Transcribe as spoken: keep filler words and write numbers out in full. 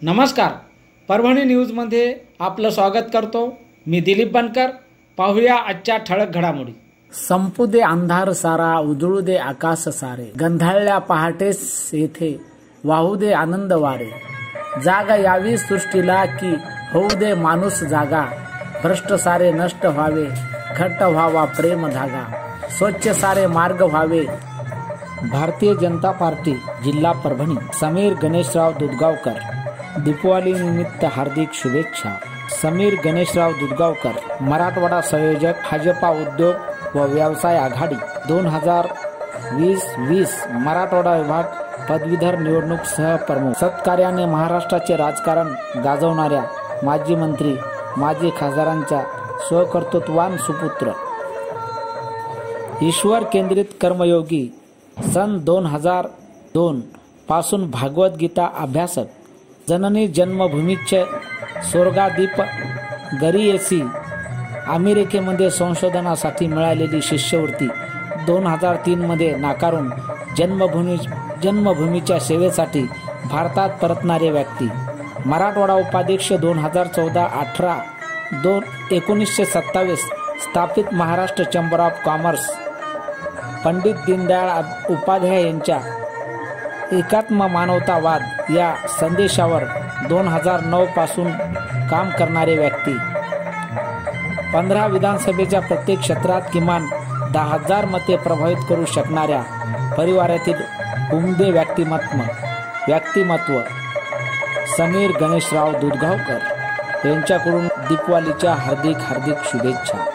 नमस्कार, परभणी न्यूजमध्ये आपलं स्वागत करतो। मी दिलीप बनकर। पाहूया आजच्या ठळक घडामोडी। संपू दे अंधार सारा, उजळू दे आकाश सारे, गंधाळल्या पहाटेस येथे वाहू दे आनंद वारे, जागा यावी सृष्टीला की होऊ दे माणूस जागा, भ्रष्ट सारे नष्ट व्हावे, घट्ट व्हावा प्रेम धागा, स्वच्छ सारे मार्ग व्हावे। भारतीय जनता पार्टी जिल्हा परभणी समीर गणेशराव दुधगावकर। दीपावली निमित्त हार्दिक शुभेच्छा। समीर गणेशराव दुधगावकर, मराठवाडा संयोजक, भाजपा उद्योग व व्यवसाय आघाडी दोन हजार वीस वीस मराठवाडा विभाग पदवीधर निवडणूक सहप्रमुख। सत्कार्याने महाराष्ट्राचे राजकारण गाजवणाऱ्या माजी मंत्री, माजी खासदारांच्या स्वकर्तृत्वान सुपुत्र, ईश्वर केंद्रित कर्मयोगी, सन दोन हजार दोन पासून भागवत गीता अभ्यासक, जननी जन्मभूमीचे स्वर्गादीप गरियसी, अमेरिकेमध्ये संशोधनासाठी मिळालेली शिष्यवृत्ती दोन हजार तीन मध्ये नाकारून जन्मभूमी जन्मभूमीच्या सेवेसाठी भारतात परतणारे व्यक्ती, मराठवाडा उपाध्यक्ष दोन हजार चौदा अठरा दोन एकोणीसशे सत्तावीस स्थापित Maharashtra chamber of commerce, Pandit Deendayal Upadhyay यांच्या एकात्म मानवतावाद या संदेशावर दोन हजार नऊ पासून काम करणारे व्यक्ती, पंधरा विधानसभेच्या प्रत्येक क्षेत्रात किमान दहा हजार मते प्रभावित करू शकणाऱ्या परिवारातील उमदे व्यक्तिमत्व व्यक्तिमत्व समीर गणेशराव दुधगावकर यांच्याकडून दीपावलीच्या हार्दिक हार्दिक शुभेच्छा।